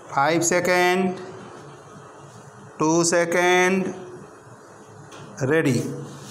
5 seconds, 2 seconds, ready.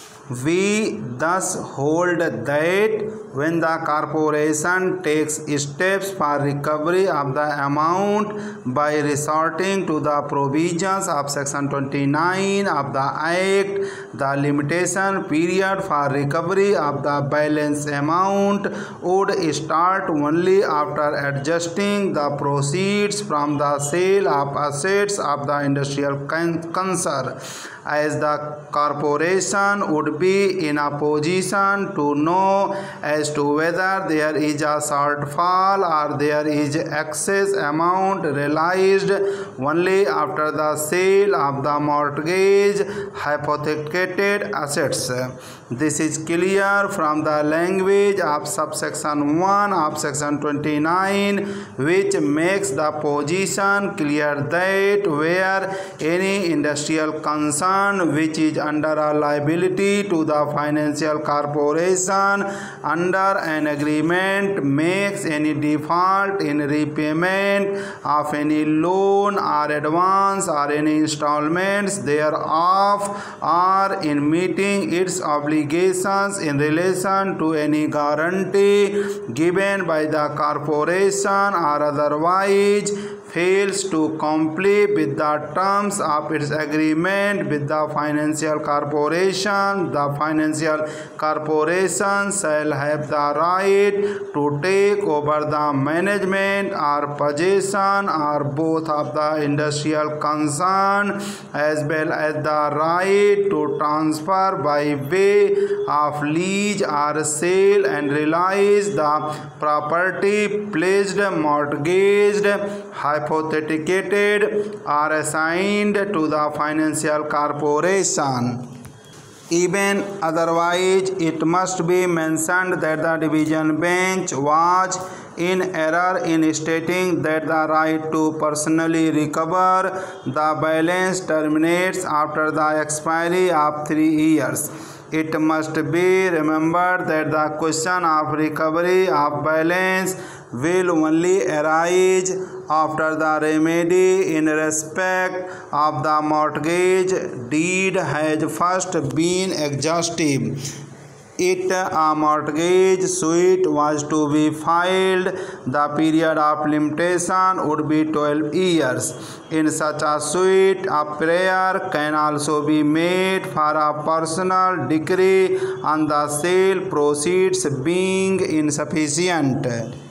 We thus hold that when the corporation takes steps for recovery of the amount by resorting to the provisions of Section 29 of the Act, the limitation period for recovery of the balance amount would start only after adjusting the proceeds from the sale of assets of the industrial concern, as the corporation would be in a position to know as to whether there is a shortfall or there is excess amount realized only after the sale of the mortgage hypothecated assets. This is clear from the language of subsection 1 of Section 29, which makes the position clear that where any industrial concern which is under a liability to the financial corporation under an agreement makes any default in repayment of any loan or advance or any installments thereof, or in meeting its obligations in relation to any guarantee given by the corporation or otherwise fails to comply with the terms of its agreement with the financial corporation, the financial corporation shall have the right to take over the management or possession or both of the industrial concern, as well as the right to transfer by way of lease or sale and realize the property pledged, mortgaged, hypothecated or assigned to the financial corporation. Even otherwise, it must be mentioned that the division bench was in error in stating that the right to personally recover the balance terminates after the expiry of 3 years. It must be remembered that the question of recovery of balance will only arise after the remedy in respect of the mortgage deed has first been exhausted. A mortgage suit was to be filed, the period of limitation would be 12 years. In such a suit, a prayer can also be made for a personal decree on the sale proceeds being insufficient.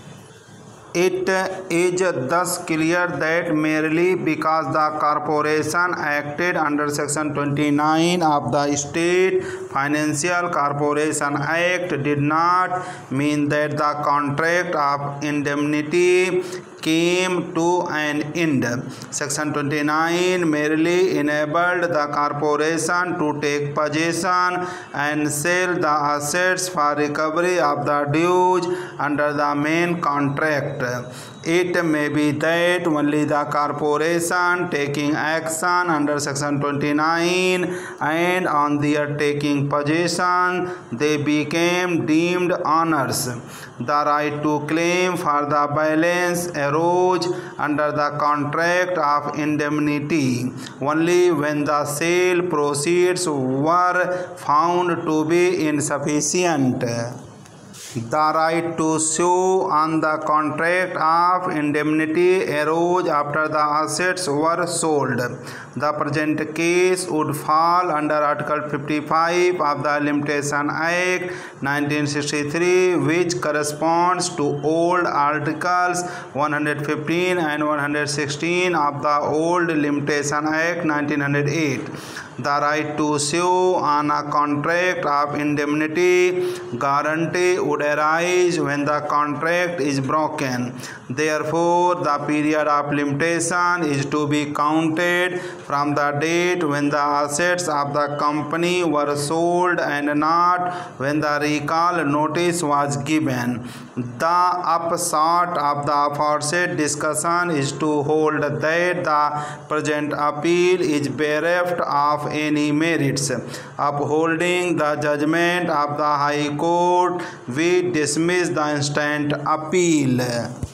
It is thus clear that merely because the corporation acted under Section 29 of the State Financial Corporation Act did not mean that the contract of indemnity came to an end. Section 29 merely enabled the corporation to take possession and sell the assets for recovery of the dues under the main contract. It may be that only the corporation taking action under Section 29 and on their taking possession they became deemed owners. The right to claim for the balance arose under the contract of indemnity only when the sale proceeds were found to be insufficient. The right to sue on the contract of indemnity arose after the assets were sold. The present case would fall under Article 55 of the Limitation Act 1963, which corresponds to old Articles 115 and 116 of the old Limitation Act 1908. The right to sue on a contract of indemnity guarantee would arise when the contract is broken. Therefore, the period of limitation is to be counted from the date when the assets of the company were sold and not when the recall notice was given. The upshot of the aforesaid discussion is to hold that the present appeal is bereft of any merits. Upholding the judgment of the High Court, we dismiss the instant appeal.